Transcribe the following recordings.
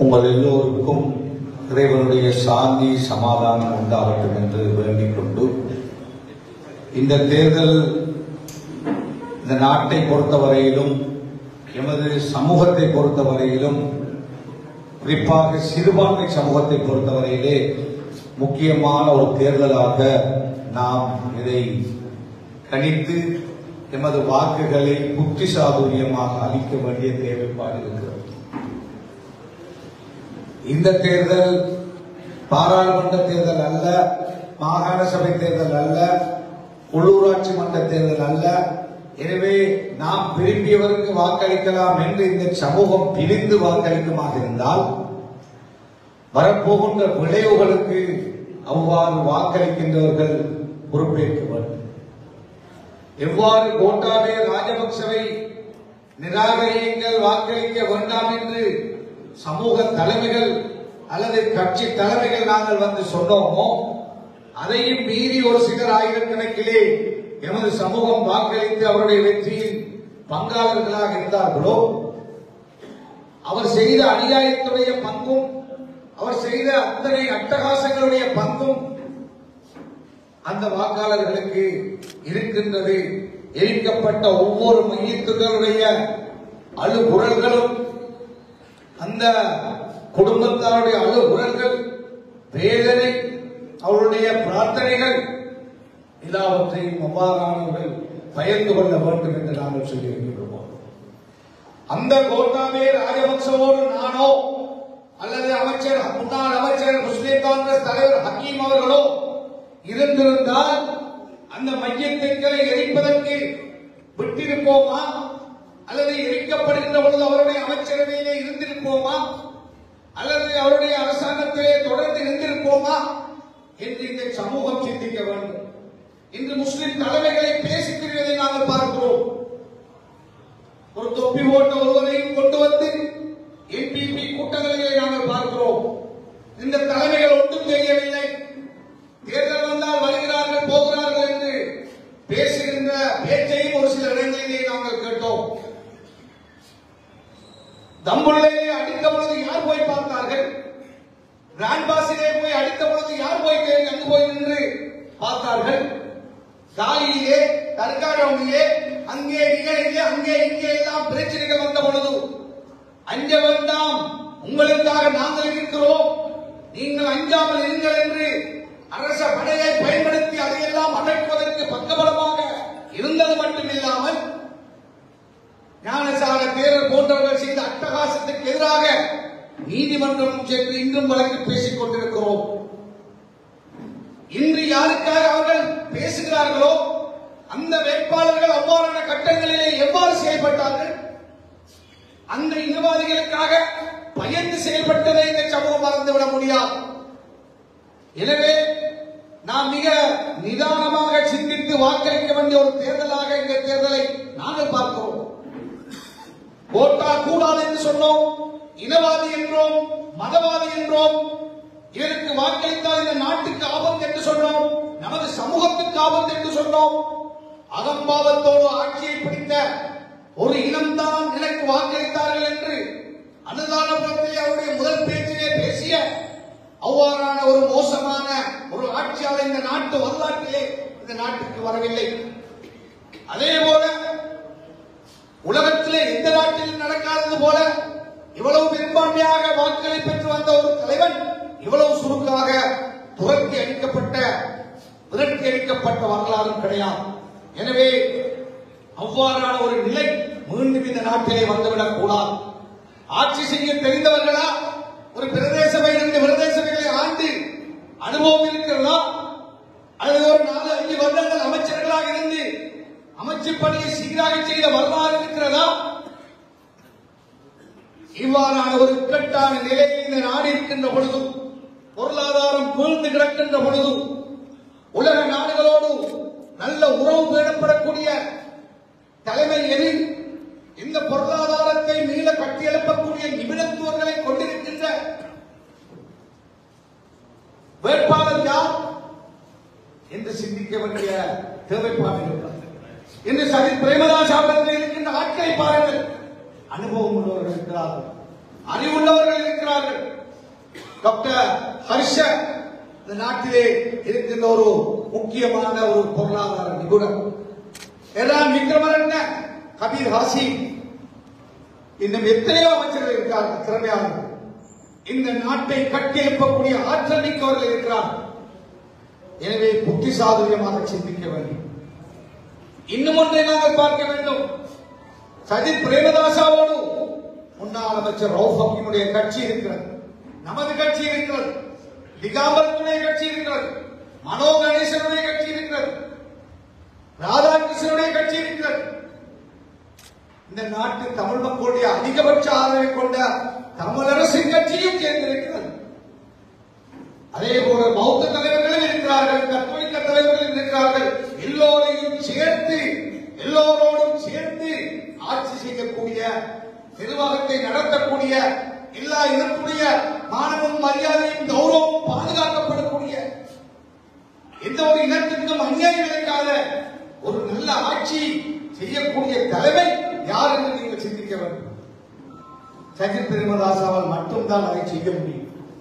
உங்கள் எல்லோருக்கும் இறைவனுடைய சாந்தி சமாதானம் உண்டாகட்டும் என்று வேண்டிக் கொண்டு, இந்த தேர்தல் இந்த நாட்டை பொறுத்தவரையிலும் எமது சமூகத்தை பொறுத்தவரையிலும் குறிப்பாக சிறுபான்மை சமூகத்தை பொறுத்தவரையிலே முக்கியமான ஒரு தேர்தலாக நாம் இதை கணித்து எமது வாக்குகளை புத்தி சாதுரியமாக அளிக்க வேண்டிய தேவைப்பாடு இருக்கிறது. இந்த தேர்தல் பாராளுமன்ற தேர்தல் அல்ல, மாகாண சபை தேர்தல் அல்ல, உள்ளூராட்சி மன்ற தேர்தல் அல்ல. எனவே நாம் விரும்பியவருக்கு வாக்களிக்கலாம் என்று இந்த சமூகம் பிரிந்து வாக்களிக்குமாக இருந்தால் வரப்போகின்ற விளைவுகளுக்கு அவ்வாறு வாக்களிக்கின்றவர்கள் பொறுப்பேற்க வேண்டும். எவ்வாறு கோட்டாபய ராஜபக்சவை நிராகரியுங்கள், வாக்களிக்க வேண்டாம் என்று சமூக தலைமைகள் அல்லது கட்சி தலைமைகள் நாங்கள் வந்து சொன்னோமோ, அதையும் மீறி ஒரு சிலர் ஆயிரக்கணக்கிலே எமது சமூகம் வாக்களித்து அவருடைய வெற்றியின் பங்காளர்களாக இருந்தார்களோ, அவர் செய்த அநியாயத்துடைய பங்கும் அவர் செய்த அத்தனை அட்டகாசங்களுடைய பங்கும் அந்த வாக்காளர்களுக்கு இருக்கின்றது. எரிக்கப்பட்ட ஒவ்வொரு மையத்துகளுடைய அழுகுரல்களும், அந்த குடும்பத்தாருடைய அழுகுரல்கள், வேதனை, அவருடைய பிரார்த்தனைகள் எல்லாவற்றையும் அவ்வாறானவர்கள் பயந்து கொள்ள வேண்டும் என்று நாங்கள் சொல்லியிருக்கிறோம். அந்த கோட்டாபய ராஜபக்சவோடு நானோ அல்லது முன்னாள் அமைச்சர் முஸ்லிம் காங்கிரஸ் தலைவர் ஹக்கீம் அவர்களோ இருந்திருந்தால் அந்த மையத்துக்களை எரிப்பதற்கு விட்டிருப்போமா? அல்லது எரிக்கப்படுகின்ற பொழுது அவருடைய அமைச்சரவையிலே இருந்திருப்போமா? அல்லது அவருடைய அரசாங்கத்திலே தொடர்ந்து இருந்திருப்போமா என்று இந்த சமூகம் சிந்திக்க வேண்டும். இன்று முஸ்லிம் தலைமைகளை பேசித் திரிவதை நாங்கள் பார்க்கிறோம். ஒரு தொப்பி போட்ட ஒருவரையும் கொண்டு வந்து என்பிபி கூட்டங்களிலே நாங்கள் பார்க்கிறோம். இந்த தலைமைகள் ஒன்றும் தெரியவில்லை. தேர்தல் வந்தால் வருகிறார்கள் போகிறார்கள் என்று பேசுகின்ற பேச்சையும் ஒரு சில இடங்களிலே நாங்கள் கேட்டோம். தம்புள்ளையிலே அடித்த பொழுது யார் போய் பார்த்தார்கள்? ரான்பாசிலே போய் அடித்த பொழுது யார் போய் அங்கு போய் நின்று பார்த்தார்கள்? காலியிலே, தர்காரவுனிலே, அங்கே நிகழ்ச்சியிலே, அங்கே இங்கே எல்லாம் பிரச்சனைகள் வந்த பொழுது அஞ்ச வேண்டாம், உங்களுக்காக நாங்கள் இருக்கிறோம், நீங்கள் அஞ்சாமல் இருங்கள் என்று அரச படையை பயன்படுத்தி அதையெல்லாம் அடக்குவதற்கு பக்கபலமாக இருந்தது மட்டுமில்லாமல் ஞானசார தேரர் போன்றவர்கள் செய்த அட்டகாசத்துக்கு எதிராக நீதிமன்றம் சென்று இன்றும் வழக்கு பேசிக் கொண்டிருக்கிறோம். இன்று யாருக்காக அவர்கள் பேசுகிறார்களோ அந்த வேட்பாளர்கள் அவ்வாறான கட்டங்களிலே எவ்வாறு செயல்பட்டார்கள்? அந்த இனவாதிகளுக்காக பயந்து செயல்பட்டதை இந்த சமூகம் மறந்துவிட முடியாது. எனவே நாம் மிக நிதானமாக சிந்தித்து வாக்களிக்க வேண்டிய ஒரு தேர்தலாக இந்த தேர்தலை நாங்கள் பார்க்கிறோம். கோட்டா கூடாது என்று சொன்னோம், இனவாதி என்றோம், மதவாதி என்றோம், இதற்கு வாக்களித்தால் இந்த நாட்டுக்கு ஆபத்து என்று சொன்னோம், நமது சமூகத்துக்கு ஆபத்து என்று சொன்னோம். அகம்பாவத்தோடு ஆட்சியை பிடித்த ஒரு இனம்தான் எனக்கு வாக்களித்தார்கள் என்று அனுதானபுரத்திலே அவருடைய முதல் பேச்சிலே பேசிய அவ்வாறான ஒரு மோசமான ஒரு ஆட்சியாளர் இந்த நாட்டு வரலாற்றிலே இந்த நாட்டுக்கு வரவில்லை. அதே போல உலகத்திலே எந்த நாட்டில் நடக்காதது போல இவ்வளவு பெரும்பான்மையாக வாக்குகளை பெற்று வந்த ஒரு தலைவன் இவ்வளவு சுருக்காக துரத்தி அடிக்கப்பட்ட, விரட்டி அடிக்கப்பட்ட வரலாறும் கிடையாது. எனவே அவ்வாறான ஒரு நிலை மீண்டும் இந்த நாட்டிலே வந்துவிடக் கூடாது. ஆட்சி செய்ய தெரிந்தவர்களா? ஒரு பிரதேச சபை 2 பிரதேச சபைகளை ஆண்டு அனுபவம் இருக்கிறதா? அல்லது ஒரு 4-5 வருடங்கள் அமைச்சர்களாக இருந்து அமைச்சு பணியை சீராக செய்த வரலாறு இருக்கிறதா? இவ்வாறான ஒரு இக்கட்டான நிலையில் இந்த நாடு இருக்கின்ற பொழுது, பொருளாதாரம் வீழ்ந்து கிடக்கின்ற பொழுது, உலக நாடுகளோடு நல்ல உறவு பேணப்படக்கூடிய தலைமை எது? இந்த பொருளாதாரத்தை மீள கட்டியெழுப்பக்கூடிய நிபுணத்துவர்களை கொண்டிருக்கின்ற வேட்பாளர் யார் என்று சிந்திக்க வேண்டிய தேவைப்பாடு இருக்கிறது. இன்று சஜித் பிரேமதாஸ் அவர்கள் இருக்கின்ற ஆட்களை பாருங்கள். அனுபவம் உள்ளவர்கள் இருக்கிறார்கள், அறிவுள்ளவர்கள் இருக்கிறார்கள். டாக்டர் ஹர்ஷ இந்த நாட்டிலே இருக்கின்ற ஒரு முக்கியமான ஒரு பொருளாதார நிபுணர். எல்லாம் விக்ரமரண்ண, கபீர் ஹாசிம், இன்னும் எத்தனையோ அமைச்சர்கள் இருக்கிறார்கள் திறமையாளர்கள். இந்த நாட்டை கட்டியெழுப்பக்கூடிய ஆற்றல் மிக்கவர்கள் இருக்கிறார்கள். எனவே புத்தி சாதுரியமாக சிந்திக்க வேண்டும். இன்னும் ஒன்றை நாங்கள் பார்க்க வேண்டும். சஜித் பிரேமதாசாவோடு முன்னாள் அமைச்சர் ரவுஃப் ஹக்கீமுடைய கட்சி இருக்கிறது, நமது கட்சி இருக்கிறது, திகாம்பரத்துடைய கட்சி இருக்கிறது, மனோ கணேசனுடைய கட்சி இருக்கிறது, ராதாகிருஷ்ணனுடைய கட்சி இருக்கிறது. இந்த நாட்டு தமிழ் மக்களுடைய அதிகபட்ச ஆதரவை கொண்ட தமிழரசின் கட்சியும் சேர்ந்திருக்கிறது. அதே போல பௌத்த தலைவர்களும் இருக்கிறார்கள், கத்தோலிக்க தலைவர்களும் இருக்கிறார்கள். எல்லோரையும் சேர்த்து, எல்லோரோடும் சேர்த்து ஆட்சி செய்யக்கூடிய, நிர்வாகத்தை நடத்தக்கூடிய, எல்லா இனத்துடைய மானமும் மரியாதையும் கௌரவமும் பாதுகாக்கப்படக்கூடிய, எந்த ஒரு இனத்திற்கும் அநியாயம் இழைக்காத ஒரு நல்ல ஆட்சி செய்யக்கூடிய தலைமை யார் என்று நீங்கள் சிந்திக்க வேண்டும். சஜித் பிரேமதாசாவால் மட்டும்தான் அதை செய்ய முடியும்.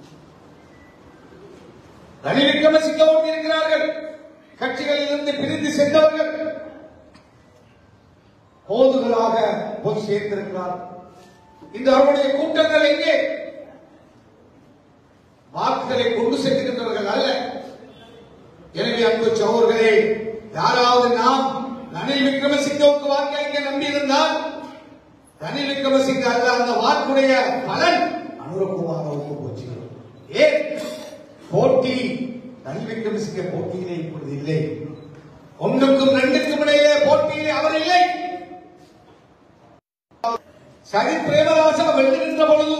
ரணில் விக்ரமசிங்கவோடு இருக்கிறார்கள், கட்சிகளில் இருந்து பிரிந்து சென்றவர்கள் போதுகளாக போய் சேர்ந்திருக்கிறார். இந்த அவருடைய கூட்டங்கள் எங்கே? வாக்குகளை கொண்டு செல்கின்றவர்கள் அல்ல. எனவே அன்பு சகோதரர்களே, யாராவது நாம் ரணில் விக்ரமசிங்கவுக்கு வாக்களிக்க நம்பி இருந்தால் ரணில் விக்ரமசிங்க அல்ல, அந்த வாக்குடைய பலன் அனுரகுமாரவுக்கு போச்சு. ஏன் போட்டி? ரணில் விக்ரமசிங்க போட்டியிலே இப்பொழுது இல்லை. ஒன்றுக்கும் ரெண்டுக்கும் இடையிலே போட்டியிலே அவர் இல்லை. சஜித் பிரேமதாசா வெல்லுகின்ற பொழுது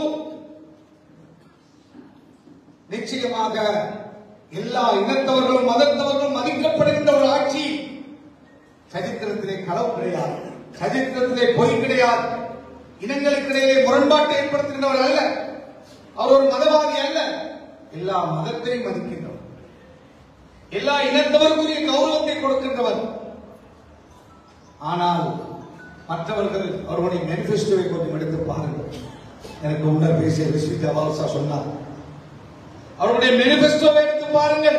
நிச்சயமாக எல்லா இனத்தவர்களும் மதத்தவர்களும் மதிக்கப்படுகின்ற ஒரு ஆட்சி. சரித்திரத்திலே களவு கிடையாது, சரித்திரத்திலே பொய் கிடையாது, இனங்களுக்கு இடையிலே முரண்பாட்டை ஏற்படுத்துகின்றவர் அல்ல, அவர் ஒரு மதவாதி அல்ல, எல்லா மதத்தையும் மதிக்கின்றவர், எல்லா இனத்தவருக்குரிய கௌரவத்தை கொடுக்கின்றவர். ஆனால் மற்றவர்கள் அவருடைய மேனிபெஸ்டோவை கொஞ்சம் எடுத்து பாருங்கள். எனக்கு முன்னர் பேசிய ரிஸ்விக் அவால்சா சொன்னார், அவருடைய மேனிபெஸ்டோவை எடுத்து பாருங்கள்.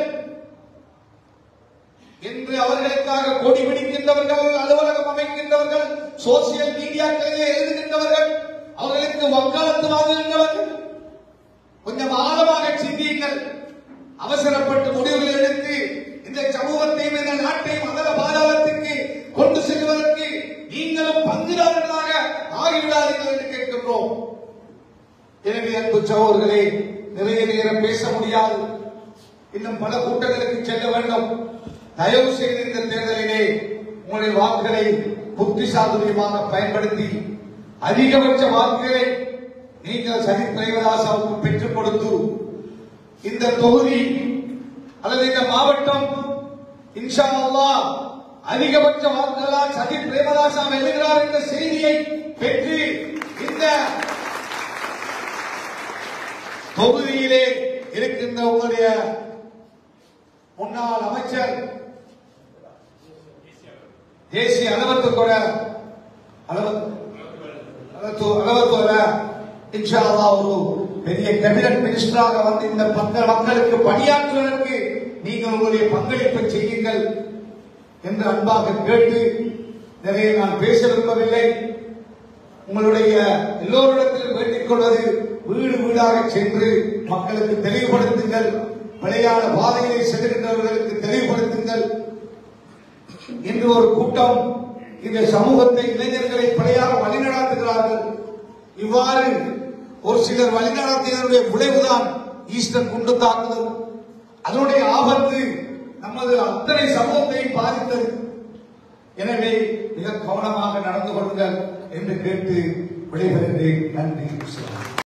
என்று அவர்களுக்காக கொடி பிடிக்கின்றவர்கள், அலுவலகம் அமைக்கின்றவர்கள், சோசியல் மீடியாக்களிலே எழுதுகின்றவர்கள், அவர்களுக்கு வக்காலத்து வாங்குகின்றவர்கள், கொஞ்சம் ஆழமாக சிந்தியுங்கள். அவசரப்பட்டு முடிவுகளை எடுத்து இந்த சமூகத்தையும் இந்த நாட்டையும் அதர பாதாளத்துக்கு கொண்டு செல்வதற்கு நீங்களும் பங்குதாரர்களாக ஆகிவிடாதீர்கள் என்று கேட்கின்றோம். எனவே அன்பு சகோதரர்களே, நிறைய நேரம் பேச முடியாது, இன்னும் பல கூட்டங்களுக்கு செல்ல வேண்டும். தயவு செய்து இந்த தேர்தலிலே உங்களுடைய வாக்குகளை புத்தி சாதுரியமாக பயன்படுத்தி அதிகபட்ச வாக்குகளை நீங்கள் சஜித் பிரேமதாசாவுக்கு பெற்றுக் கொடுத்து இந்த தொகுதி அல்லது இந்த மாவட்டம் இன்ஷா அல்லாஹ் அதிகபட்ச வாக்குகளால் சஜித் பிரேமதாசா வெல்லுகிறார் என்ற செய்தியை பெற்று இந்த தொகுதியிலே இருக்கின்ற உங்களுடைய முன்னாள் அமைச்சர் தேசிய அளவத்துக்குற இன்ஷா அல்லாஹ் ஒரு பெரிய கேபினட் மினிஸ்டராக வந்து இந்த மக்களுக்கு பணியாற்றுவதற்கு நீங்கள் உங்களுடைய பங்களிப்பை செய்யுங்கள் என்று அன்பாக கேட்டு, நிறைய நான் பேச விரும்பவில்லை. உங்களுடைய எல்லோரிடத்திலும் வேண்டிக் கொள்வது, வீடு வீடாக சென்று மக்களுக்கு தெளிவுபடுத்துங்கள், பிழையான பாதையை செல்கின்றவர்களுக்கு தெளிவுபடுத்துங்கள். இன்று ஒரு கூட்டம் இந்த சமூகத்தை, இளைஞர்களை பிழையாக வழிநடாத்துகிறார்கள். இவ்வாறு ஒரு சிலர் வழிநடத்தியதனுடைய விளைவுதான் ஈஸ்டர் குண்டு தாக்குதல். அதனுடைய ஆபத்து நமது அத்தனை சமூகத்தையும் பாதித்தது. எனவே மிக கவனமாக நடந்து கொள்ளுங்கள் என்று கேட்டு விடைபெறுகிறேன். நன்றி.